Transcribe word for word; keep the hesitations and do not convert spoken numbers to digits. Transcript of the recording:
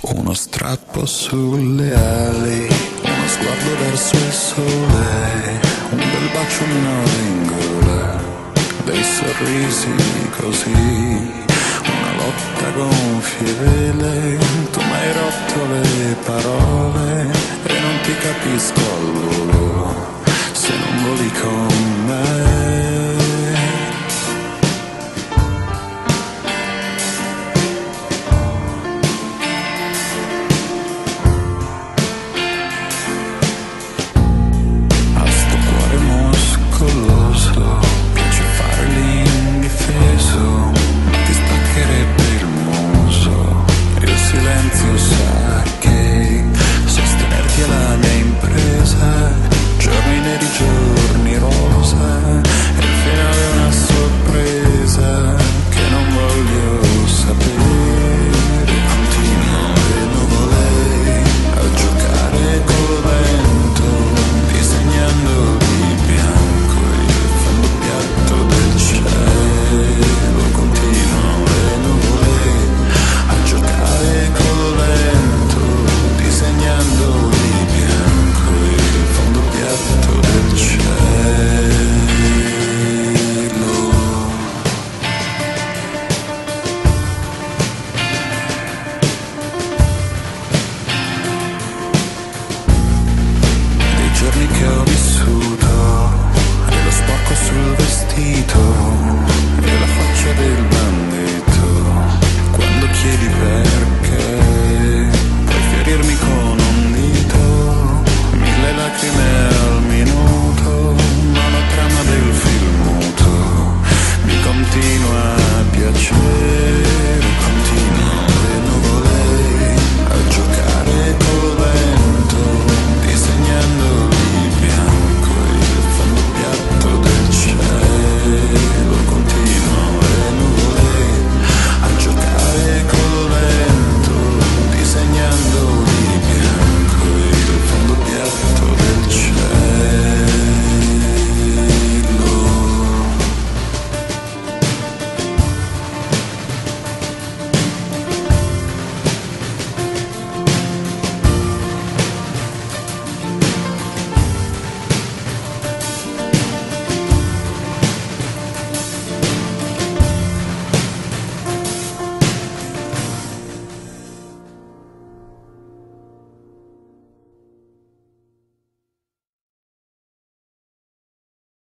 Uno strappo sulle ali, uno sguardo verso il sole, un bel bacio minore in gola, dei sorrisi così, una lotta a gonfie vele, tu m'hai rotto le parole e non ti capisco al volo, se non voli con me.